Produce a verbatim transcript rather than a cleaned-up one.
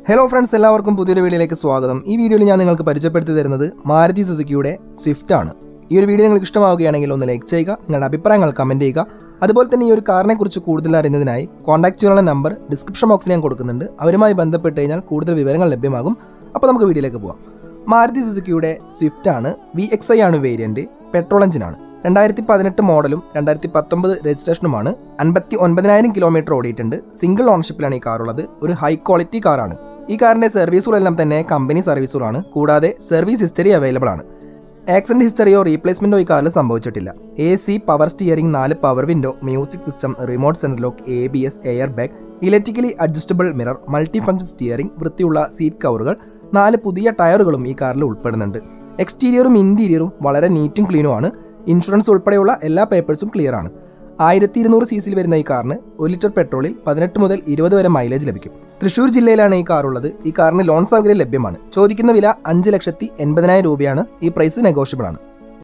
Hello friends, എല്ലാവർക്കും പുതിയൊരു വീഡിയോയിലേക്ക് സ്വാഗതം. ഈ വീഡിയോയിൽ ഞാൻ നിങ്ങൾക്ക് പരിചയപ്പെടുത്തി തരുന്നത് മാരുതി സുസുക്കിയുടെ സ്വിഫ്റ്റ് ആണ്. ഈ ഒരു വീഡിയോ നിങ്ങൾക്ക് ഇഷ്ടമാവുകയാണെങ്കിൽ ഒന്ന് ലൈക്ക് ചെയ്യുക, നിങ്ങളുടെ അഭിപ്രായങ്ങൾ കമൻറ്റ് ചെയ്യുക. അതുപോലെ തന്നെ ഈ ഒരു കാറിനെ കുറിച്ച് കൂടുതൽ അറിയുന്നതിനായി കോൺടാക്ട് ചെയ്യാനുള്ള നമ്പർ ഡിസ്ക്രിപ്ഷൻ ബോക്സിൽ ഞാൻ കൊടുക്കുന്നുണ്ട്. അവരുമായി ബന്ധപ്പെട്ട് കഴിഞ്ഞാൽ കൂടുതൽ വിവരങ്ങൾ ലഭ്യമാകും. അപ്പോൾ നമുക്ക് വീഡിയോയിലേക്ക് പോകാം. മാരുതി സുസുക്കിയുടെ സ്വിഫ്റ്റ് ആണ്. വി എക്സ് ഐ ആണ് വേരിയൻറ്റ്. പെട്രോൾ എഞ്ചിനാണ്. രണ്ടായിരത്തി പതിനെട്ട് മോഡലും രണ്ടായിരത്തി പത്തൊമ്പത് രജിസ്ട്രേഷനുമാണ്. അൻപത്തി ഒൻപതിനായിരം കിലോമീറ്റർ ഓടിയിട്ടുണ്ട്. സിംഗിൾ ഓണർഷിപ്പിലാണ് ഈ കാറുള്ളത്. ഒരു ഹൈ ക്വാളിറ്റി കാറാണ്. ഈ കാറിൻ്റെ സർവീസുകളെല്ലാം തന്നെ കമ്പനി സർവീസുകളാണ്. കൂടാതെ സർവീസ് ഹിസ്റ്ററി അവൈലബിൾ ആണ്. ആക്സിഡന്റ് ഹിസ്റ്ററിയോ റീപ്ലേസ്മെന്റോ ഈ കാറിൽ സംഭവിച്ചിട്ടില്ല. എ സി, പവർ സ്റ്റിയറിംഗ്, നാല് power window, music system, remote central lock, A B S, air bag, electrically adjustable mirror, multi function steering, വൃത്തിയുള്ള സീറ്റ് കവറുകൾ, നാല് പുതിയ ടയറുകളും ഈ കാറിൽ ഉൾപ്പെടുന്നുണ്ട്. എക്സ്റ്റീരിയറും ഇന്റീരിയറും വളരെ നീറ്റും ക്ലീനും ആണ്. ഇൻഷുറൻസ് ഉൾപ്പെടെയുള്ള എല്ലാ പേപ്പേഴ്സും ക്ലിയർ ആണ്. ആയിരത്തി ഇരുന്നൂറ് സി സിയിൽ വരുന്ന ഈ കാറിന് ഒരു ലിറ്റർ പെട്രോളിൽ പതിനെട്ട് മുതൽ ഇരുപത് വരെ മൈലേജ് ലഭിക്കും. തൃശ്ശൂർ ജില്ലയിലാണ് ഈ കാറുള്ളത്. ഈ കാറിന് ലോൺ സൗകര്യം ലഭ്യമാണ്. ചോദിക്കുന്ന വില അഞ്ച് ലക്ഷത്തി എൺപതിനായിരം രൂപയാണ്. ഈ പ്രൈസ് നെഗോഷ്യബിൾ ആണ്.